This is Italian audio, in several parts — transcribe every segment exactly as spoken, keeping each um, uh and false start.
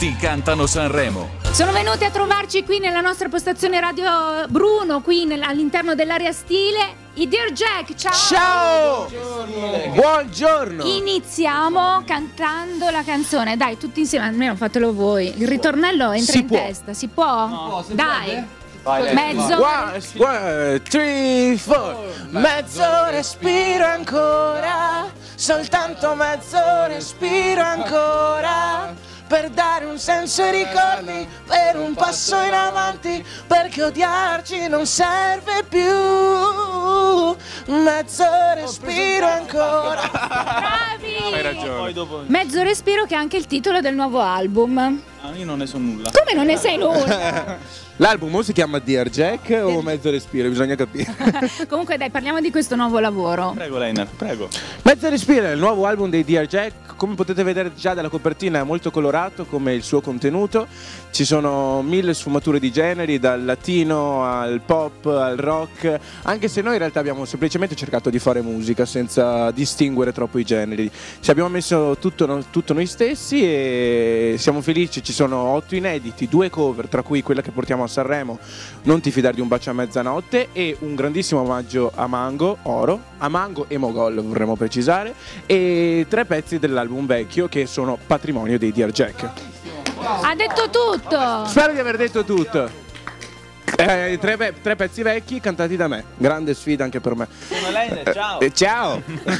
tutti cantano Sanremo. Sono venuti a trovarci qui nella nostra postazione Radio Bruno, qui all'interno dell'area stile, i Dear Jack. Ciao! Ciao! Buongiorno! Buongiorno! Iniziamo cantando la canzone. Dai, tutti insieme, almeno fatelo voi. Il ritornello entra Si in può. testa, si può? No, dai! Vai, Mezzo. One, one, three, four. Mezzo respiro ancora, soltanto mezzo respiro ancora, per dare un senso ai ricordi, per un passo in avanti, perché odiarci non serve più. Mezzo respiro ancora. Bravi! Hai ragione. Mezzo respiro, che è anche il titolo del nuovo album. Ah, io non ne so nulla. Come non ne sai nulla? L'album si chiama Dear Jack o Mezzo respiro? Bisogna capire. Comunque dai, parliamo di questo nuovo lavoro. Prego, Leiner, prego. Mezzo respiro è il nuovo album dei Dear Jack. Come potete vedere già dalla copertina è molto colorato come il suo contenuto. Ci sono mille sfumature di generi, dal latino al pop al rock, anche se noi in realtà abbiamo semplicemente cercato di fare musica senza distinguere troppo i generi. Ci abbiamo messo tutto, no, tutto noi stessi e siamo felici. Ci sono otto inediti, due cover, tra cui quella che portiamo a Sanremo, Non ti fidare di un bacio a mezzanotte, e un grandissimo omaggio a Mango, Oro, a Mango e Mogol vorremmo precisare, e tre pezzi dell'album vecchio che sono patrimonio dei Dear Jack. Ha detto tutto! Spero di aver detto tutto. Eh, tre, pe- tre pezzi vecchi cantati da me, grande sfida anche per me. Sono Leiner, ciao. Eh, ciao.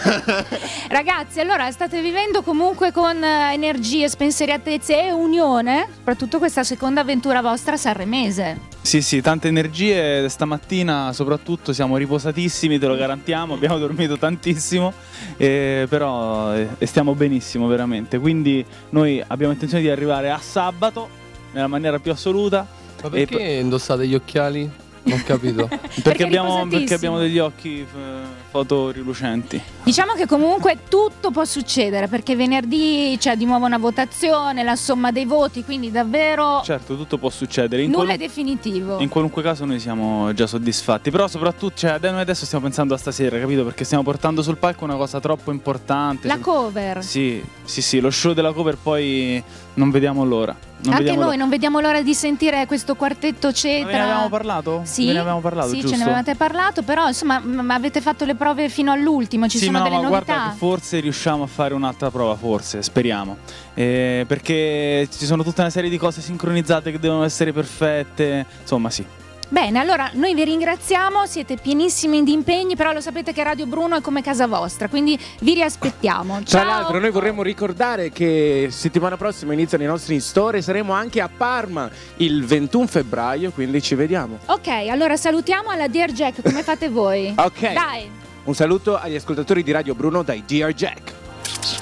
Ragazzi, allora state vivendo comunque con eh, energie, spensieratezze e unione, soprattutto questa seconda avventura vostra sanremese. Sì, sì, tante energie. Stamattina soprattutto siamo riposatissimi, te lo garantiamo. Abbiamo dormito tantissimo, eh, però eh, stiamo benissimo veramente. Quindi noi abbiamo intenzione di arrivare a sabato nella maniera più assoluta. Ma perché E- indossate gli occhiali? Non ho capito. Perché, Perché è abbiamo, riposatissimo. perché abbiamo degli occhi eh, fotorilucenti. Diciamo che comunque tutto può succedere, perché venerdì c'è di nuovo una votazione, la somma dei voti, quindi davvero Certo, tutto può succedere. In, nulla è qualun- definitivo. in qualunque caso noi siamo già soddisfatti. Però soprattutto, cioè, noi adesso stiamo pensando a stasera, capito? Perché stiamo portando sul palco una cosa troppo importante. La Sul- cover. Sì, sì, sì, lo show della cover poi non vediamo l'ora. Non Anche vediamo noi l'ora. non vediamo l'ora di sentire questo quartetto Ma cetra. ve ne avevamo parlato? Sì, Ve ne avevamo parlato, sì, giusto? ce ne avevate parlato, però insomma m- avete fatto le prove fino all'ultimo, ci sì, sono ma no, delle ma novità. guarda che forse riusciamo a fare un'altra prova, forse, speriamo. Eh, perché ci sono tutta una serie di cose sincronizzate che devono essere perfette. Insomma, sì. Bene, allora noi vi ringraziamo, siete pienissimi di impegni, però lo sapete che Radio Bruno è come casa vostra, quindi vi riaspettiamo. Tra Ciao. l'altro noi vorremmo ricordare che settimana prossima iniziano i nostri in-store e saremo anche a Parma il ventuno febbraio, quindi ci vediamo. Ok, allora salutiamo alla Dear Jack, come fate voi? Ok. Dai. Un saluto agli ascoltatori di Radio Bruno dai Dear Jack.